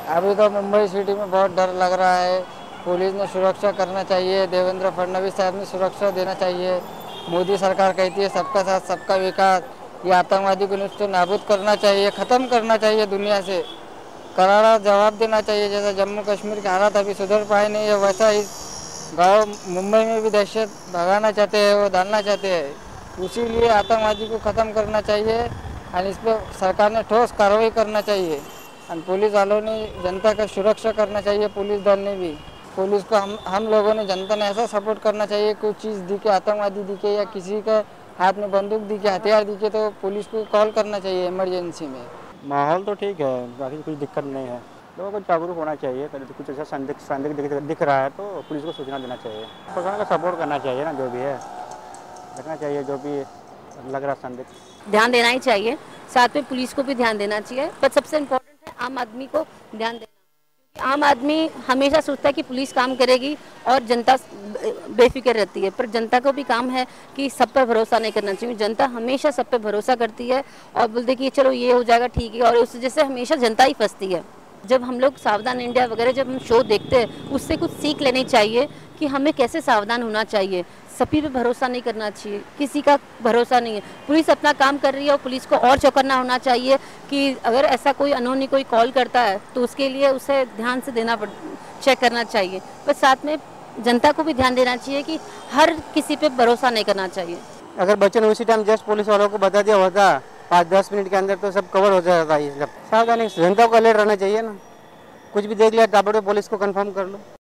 अभी तो मुंबई सिटी में बहुत डर लग रहा है। पुलिस ने सुरक्षा करना चाहिए, देवेंद्र फडणवीस साहब ने सुरक्षा देना चाहिए। मोदी सरकार कहती है सबका साथ सबका विकास। ये आतंकवादी को नुकसे नाबूद करना चाहिए, ख़त्म करना चाहिए दुनिया से। करारा जवाब देना चाहिए। जैसा जम्मू कश्मीर के हालात अभी सुधर पाए नहीं है, वैसा इस गाँव मुंबई में भी दहशत भगाना चाहते हैं, वो डालना चाहते हैं। इसीलिए आतंकवादी को ख़त्म करना चाहिए और इस पर सरकार ने ठोस कार्रवाई करना चाहिए। और पुलिस वालों ने जनता का सुरक्षा करना चाहिए। पुलिस दल ने भी, पुलिस को हम लोगों ने, जनता ने ऐसा सपोर्ट करना चाहिए। कोई चीज़ दिखे, आतंकवादी दिखे या किसी का हाथ में बंदूक दिखे, हथियार दिखे, तो पुलिस को कॉल करना चाहिए इमरजेंसी में। माहौल तो ठीक है, बाकी कुछ दिक्कत नहीं है। लोगों को जागरूक होना चाहिए। कभी कुछ ऐसा संदिग्ध संदिग्ध दिख रहा है तो पुलिस को सूचना देना चाहिए। प्रशासन का सपोर्ट करना चाहिए ना, जो भी है देखना चाहिए, जो भी लग रहा संदिग्ध। ध्यान देना ही चाहिए, साथ में पुलिस को भी ध्यान देना चाहिए, पर सबसे इम्पोर्टेंट है आम आदमी को ध्यान देना। आम आदमी हमेशा सोचता है कि पुलिस काम करेगी और जनता बेफिक्र रहती है, पर जनता को भी काम है कि सब पर भरोसा नहीं करना चाहिए। जनता हमेशा सब पर भरोसा करती है और बोलते कि चलो ये हो जाएगा, ठीक है, और उस वजह से हमेशा जनता ही फंसती है। जब हम लोग सावधान इंडिया वगैरह जब हम शो देखते हैं, उससे कुछ सीख लेनी चाहिए कि हमें कैसे सावधान होना चाहिए। सभी पे भरोसा नहीं करना चाहिए, किसी का भरोसा नहीं है। पुलिस अपना काम कर रही है और पुलिस को और चौकन्ना होना चाहिए कि अगर ऐसा कोई अनहोनी कोई कॉल करता है तो उसके लिए उसे ध्यान से चेक करना चाहिए। पर साथ में जनता को भी ध्यान देना चाहिए कि हर किसी पे भरोसा नहीं करना चाहिए। अगर बच्चों ने उसी टाइम जस्ट पुलिस वालों को बता दिया होता 5-10 मिनट के अंदर तो सब कवर हो जाता। ये सब सावधानी जनता को अलर्ट रहना चाहिए ना। कुछ भी देख लिया ताबड़तोड़ पुलिस को कंफर्म कर लो।